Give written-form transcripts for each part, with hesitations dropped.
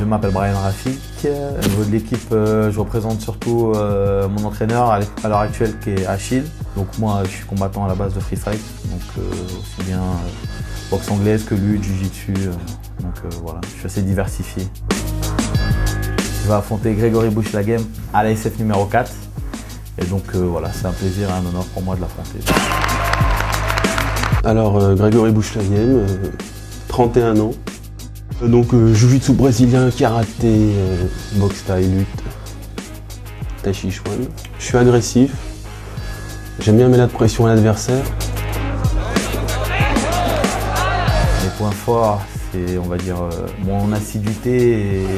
Je m'appelle Brian Rafik. Au niveau de l'équipe, je représente surtout mon entraîneur à l'heure actuelle qui est Achille. Donc moi, je suis combattant à la base de free fight, donc aussi bien boxe anglaise que lutte, jiu-jitsu. Voilà, je suis assez diversifié. Je vais affronter Grégory Bouchlaghem à l'ASF numéro 4. Et donc voilà, c'est un plaisir et un honneur pour moi de l'affronter. Alors Grégory Bouchlaghem, 31 ans. Donc jiu-jitsu brésilien, karaté, boxe thaï, lutte, tai chi chuan. Je suis agressif, j'aime bien mettre de pression à l'adversaire. Mes points forts, c'est on va dire mon assiduité et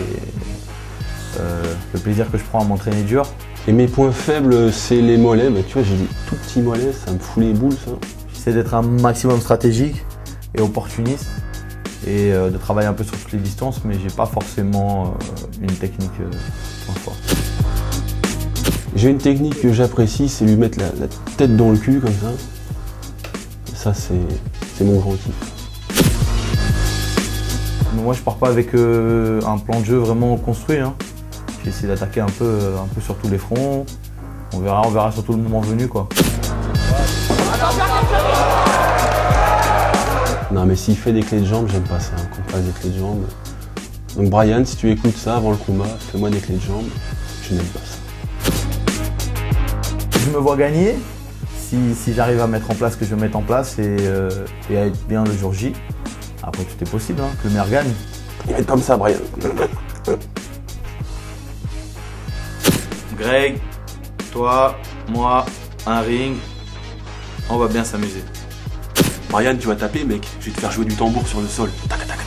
le plaisir que je prends à m'entraîner dur. Et mes points faibles, c'est les mollets. Bah, tu vois, j'ai des tout petits mollets, ça me fout les boules, ça. J'essaie d'être un maximum stratégique et opportuniste et de travailler un peu sur toutes les distances, mais j'ai pas forcément une technique point fort. J'ai une technique que j'apprécie, c'est lui mettre la tête dans le cul comme ça. Et ça, c'est mon grand kiff. Moi, je pars pas avec un plan de jeu vraiment construit. Hein. J'ai essayé d'attaquer un peu sur tous les fronts. On verra surtout le moment venu, quoi. Non, mais s'il fait des clés de jambes, j'aime pas ça, qu'on fasse des clés de jambes. Donc Brian, si tu écoutes ça avant le combat, fais-moi des clés de jambes. Je n'aime pas ça. Je me vois gagner si j'arrive à mettre en place ce que je veux mettre en place et à être bien le jour J. Après, tout est possible, hein, que le maire gagne. Il va être comme ça, Brian. Greg, toi, moi, un ring, on va bien s'amuser. Brian, tu vas taper, mec. Je vais te faire jouer du tambour sur le sol. Tac, tac, tac.